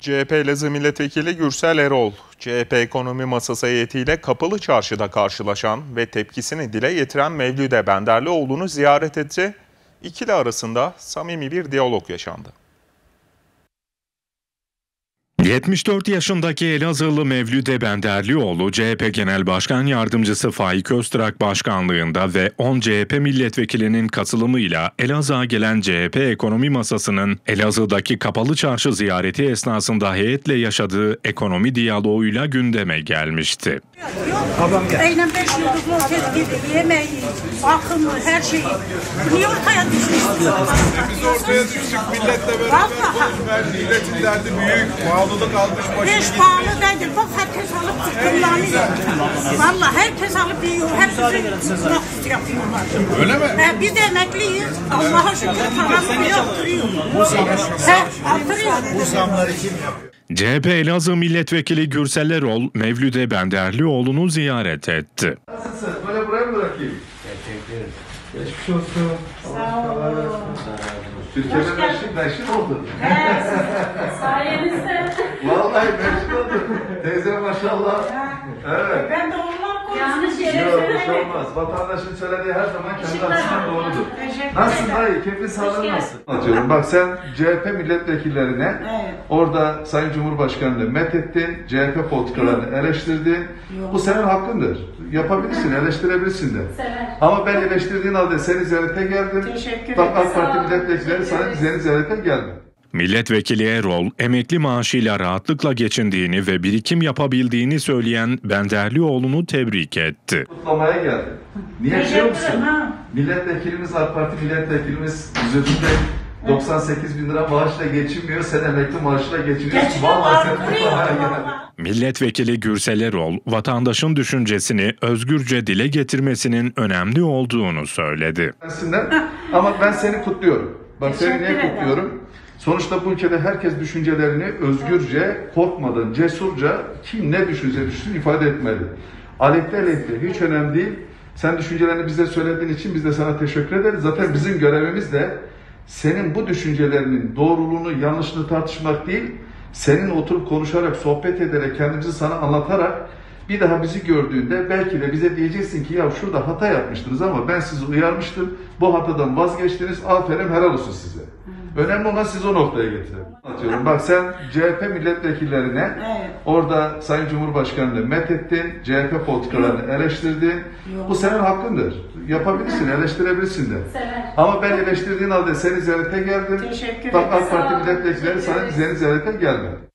CHP Elazığ Milletvekili Gürsel Erol, CHP Ekonomi Masası heyetiyle Kapalı Çarşı'da karşılaşan ve tepkisini dile getiren Mevlüde Benderlioğlu'nu ziyaret etti. İkili arasında samimi bir diyalog yaşandı. 74 yaşındaki Elazığlı Mevlüde Benderlioğlu, CHP Genel Başkan Yardımcısı Faik Öztrak başkanlığında ve 10 CHP milletvekilinin katılımıyla Elazığ'a gelen CHP Ekonomi Masası'nın Elazığ'daki Kapalı Çarşı ziyareti esnasında heyetle yaşadığı ekonomi diyaloğuyla gündeme gelmişti. Aynen 5 yıldızlı otel gibi yemeği, bakımı, her şeyi. Niye ortaya düşmüşsünüz? Biz ortaya düştük milletle beraber. Milletin derdi büyük, pahalılık almış başını Hiç pahalı değildir. Bak herkes alıp kullanıyor. Valla herkes alıp yiyor. Hepsi nakit yapıyorlar. Öyle mi? Biz de emekliyiz. Allah'a şükür paramız yaptırıyor. Bu zamları kim yapıyor? CHP Elazığ Milletvekili Gürsel Erol, Mevlüde Benderlioğlu'nu ziyaret etti. Nasılsın? Böyle buraya mı bırakayım? Teşekkür ederim. Geçmiş olsun. Sağ olun. Türkiye'de meşhur oldun. Sayenizde. Vallahi meşhur oldun. Teyze maşallah. Evet. Ben de ondan Yok konuştum. bir şey olmaz. Vatandaşın söylediği her zaman kendi açısından doğrudur. Nasılsın dayı? Keyfin sağlığın nasıl? Atıyorum. Bak sen CHP milletvekillerine orada Sayın Cumhurbaşkanı'nı methettin, CHP politikalarını eleştirdin. Bu senin hakkındır. Yapabilirsin, eleştirebilirsin de. Ama ben eleştirdiğin halde seni ziyarete geldim. Bak AK Parti milletvekilleri seni ziyarete gelmedi. Milletvekili Erol, emekli maaşıyla rahatlıkla geçindiğini ve birikim yapabildiğini söyleyen Benderlioğlu'nu tebrik etti. Kutlamaya geldim. Niye biliyor musun? Milletvekilimiz, AK Parti milletvekilimiz üzerinde 98 bin lira maaşla geçinmiyor, sen emekli maaşla geçiniyorsun. Vallahi sen kutlamaya geldin. Milletvekili Gürsel Erol, vatandaşın düşüncesini özgürce dile getirmesinin önemli olduğunu söyledi. Ama ben seni kutluyorum. Bak seni niye kutluyorum? Sonuçta bu ülkede herkes düşüncelerini özgürce, korkmadan, cesurca kim ne düşünse düşünsün ifade etmeli. Aleyhte hiç önemli değil. Sen düşüncelerini bize söylediğin için biz de sana teşekkür ederiz. Zaten bizim görevimiz de senin bu düşüncelerinin doğruluğunu, yanlışını tartışmak değil, senin oturup konuşarak, sohbet ederek, kendimizi sana anlatarak bir daha bizi gördüğünde belki de bize diyeceksin ki ya şurada hata yapmıştınız ama ben sizi uyarmıştım, bu hatadan vazgeçtiniz, aferin helal olsun size. Önemli olan sizi o noktaya getirelim. Atıyorum. Bak sen CHP milletvekillerine orada Sayın Cumhurbaşkanı'nı methettin, CHP politikalarını eleştirdin. Bu senin hakkındır. Yapabilirsin, eleştirebilirsin de. Ama ben eleştirdiğin halde seni ziyarete geldim. Bak AK Parti milletvekilleri seni ziyarete gelmedi.